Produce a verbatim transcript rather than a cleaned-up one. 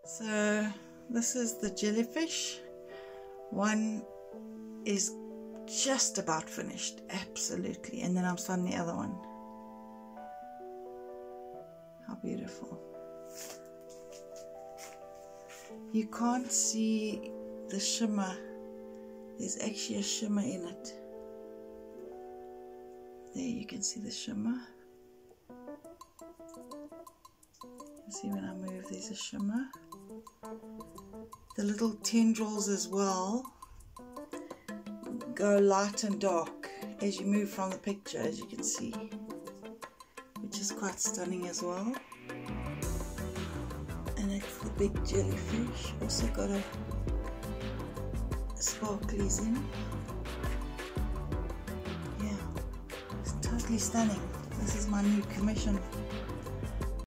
So this is the jellyfish. One is just about finished, absolutely, and then I'm starting the other one. How beautiful. You can't see the shimmer. There's actually a shimmer in it. There you can see the shimmer. You see when I move there's a shimmer. The little tendrils as well go light and dark as you move from the picture, as you can see, which is quite stunning as well. And it's the big jellyfish, also got a sparklies in. Yeah, it's totally stunning. This is my new commission.